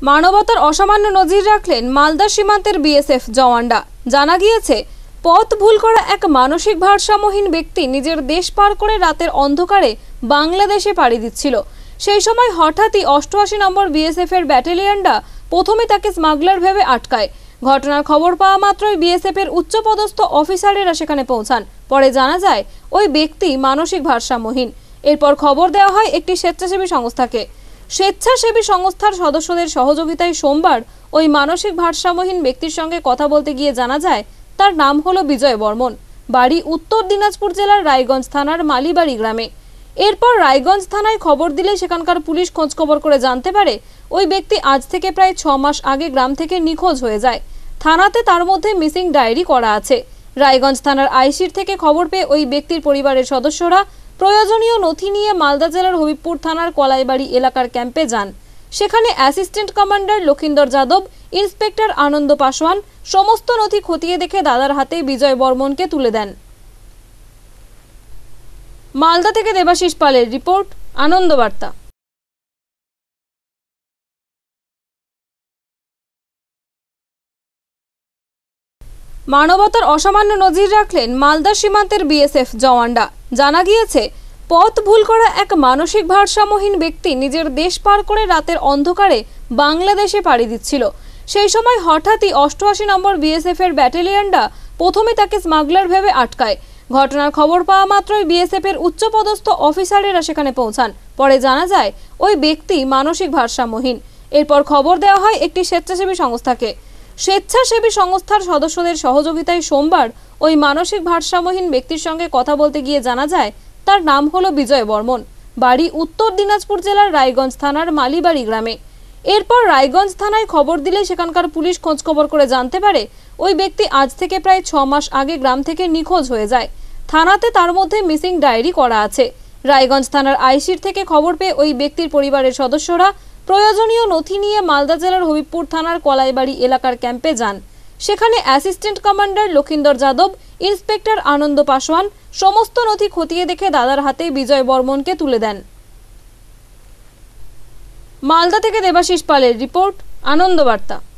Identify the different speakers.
Speaker 1: মানবতার অসামান্য নজির রাখলেন মালদা সীমান্তের বিএসএফ জওয়ানরা। জানা গিয়েছে, পথ ভুল করা এক মানসিক ভারসাম্যহীন ব্যক্তি নিজের দেশ পার করে রাতের অন্ধকারে বাংলাদেশে পাড়ি দিচ্ছিল। সেই সময় হঠাৎই 88 নম্বর বিএসএফ এর ব্যাটালিয়নরা প্রথমে তাকে স্মাগলার ভেবে আটকায়। ঘটনার খবর পাওয়া মাত্রই বিএসএফ এর উচ্চপদস্থ অফিসারেরা সেখানে পৌঁছান। পরে জানা যায় ওই ব্যক্তি মানসিক ভারসাম্যহীন। এরপর খবর দেওয়া হয় একটি স্বেচ্ছাসেবী সংস্থাকে। স্বেচ্ছাসেবী সংস্থার সদস্যদের সহযোগিতায় সোমবার ওই মানসিক ভারসাম্যহীন ব্যক্তির সঙ্গে কথা বলতে গিয়ে জানা যায় তার নাম হলো বিজয় বর্মন, বাড়ি উত্তর দিনাজপুর জেলার রায়গঞ্জ থানার মালিবাড়ি গ্রামে। এরপর রায়গঞ্জ থানায় খবর দিলে সেখানকার পুলিশ খোঁজখবর করে জানতে পারে ওই ব্যক্তি আজ থেকে প্রায় 6 মাস আগে গ্রাম থেকে নিখোঁজ হয়ে যায়। থানাতে তার মধ্যে মিসিং ডায়েরি করা আছে। রায়গঞ্জ থানার আইসির থেকে খবর পেয়ে ওই ব্যক্তির পরিবারের সদস্যরা প্রয়োজনীয় নথি নিয়ে মালদা জেলার হবিবপুর থানার কলাইবাড়ি এলাকার ক্যাম্পে যান। সেখানে assistant commander Lakhindar Yadav, inspector Anand Paswan সমস্ত নথি খতিয়ে দেখে দাদার হাতে বিজয় বর্মনকে তুলে দেন। মালদা থেকে দেবাশিস পালের রিপোর্ট, আনন্দবার্তা। মানবতার অসামান্য নজির রাখলেন মালদা সীমান্তের বিএসএফ জওয়ানরা। জানা গিয়েছে, পথ ভুল করা এক মানসিক ভারসাম্যহীন ব্যক্তি নিজের দেশ পার করে রাতের অন্ধকারে বাংলাদেশে পাড়ি দিচ্ছিল। সেই সময় হঠাৎই 88 নম্বর বিএসএফ এর ব্যাটালিয়নরা প্রথমে তাকে স্মাগলার ভেবে আটকায়। ঘটনার খবর পাওয়া মাত্রই বিএসএফ এর উচ্চপদস্থ অফিসারেরা সেখানে পৌঁছান। পরে জানা যায় ওই ব্যক্তি মানসিক ভারসাম্যহীন। এরপর খবর দেওয়া হয় একটি স্বেচ্ছাসেবী সংস্থাকে। স্বেচ্ছাসেবী সংস্থার সদস্যদের সহযোগিতায় সোমবার ওই মানসিক ভারসাম্যহীন ব্যক্তির সঙ্গে কথা বলতে গিয়ে জানা যায় তার নাম হলো বিজয় বর্মন, বাড়ি উত্তর দিনাজপুর জেলার রায়গঞ্জ থানার মালিবাড়ি গ্রামে। এরপর রায়গঞ্জ থানায় খবর দিলে সেখানকার পুলিশ খোঁজখবর করে জানতে পারে ওই ব্যক্তি আজ থেকে প্রায় 6 মাস আগে গ্রাম থেকে নিখোঁজ হয়ে যায়। থানাতে তার মধ্যে মিসিং ডায়েরি করা আছে। রায়গঞ্জ থানার আইসির থেকে খবর পেয়ে ওই ব্যক্তির পরিবারের সদস্যরা প্রয়োজনীয় নথি নিয়ে মালদা জেলার হবিবপুর থানার কলাইবাড়ি এলাকার ক্যাম্পে যান। সেখানে assistant commander Lakhindar Yadav, inspector Anand Paswan সমস্ত নথি খতিয়ে দেখে দাদার হাতে বিজয় বর্মনকে তুলে দেন। মালদা থেকে দেবাশিস পালের রিপোর্ট, আনন্দবার্তা।